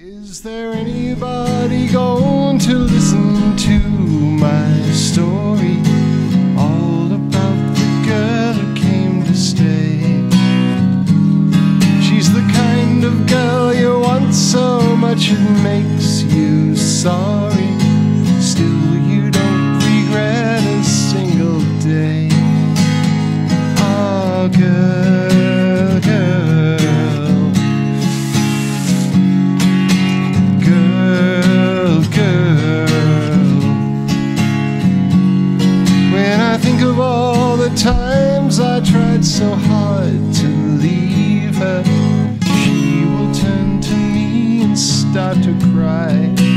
Is there anybody going to listen to my story? All about the girl who came to stay. She's the kind of girl you want so much it makes you sorry. Still you don't regret a single day. Oh, girl, girl, girl, girl. When I think of all the times I tried so hard to leave her, she will turn to me and start to cry.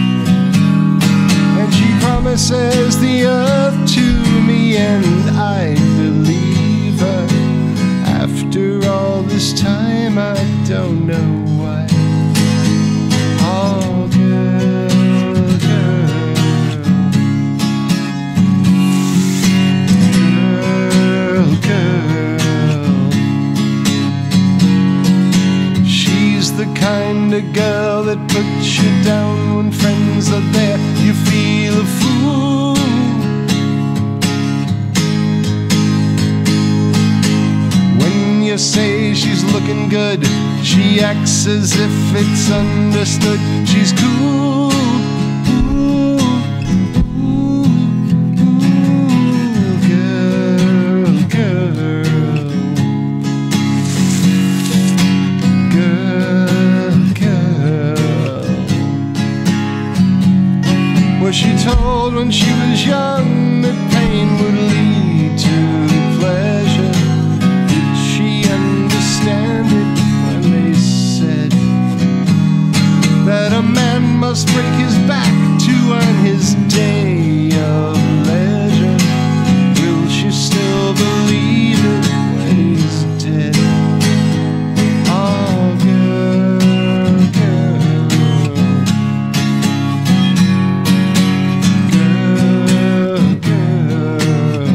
And she promises the earth to me, and I believe her. After all this time, I don't know why. Oh, girl, girl, girl, girl. She's the kind of girl that puts you down when friends are there. You feel a fool. When you say she's looking good, she acts as if it's understood. She's cool. Ooh, ooh, ooh, girl, girl, girl, girl. Was she told when she was young that pain would lead to pleasure? Did she understand it when they said that a man must break his back to earn his day of leisure? Will she still believe it when he's dead? Oh, girl, girl, girl, girl.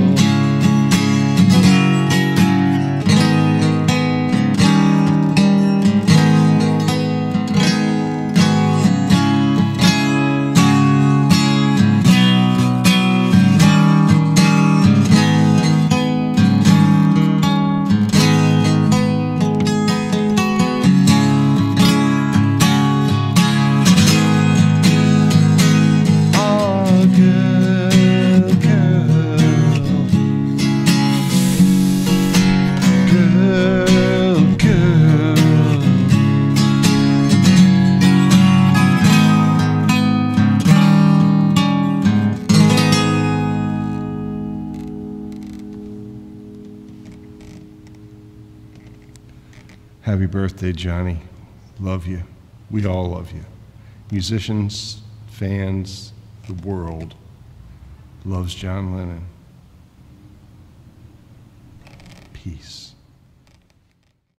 Oh, girl, girl, girl, girl. Happy birthday, Johnny. Love you. We all love you. Musicians, fans, the world loves John Lennon. Peace.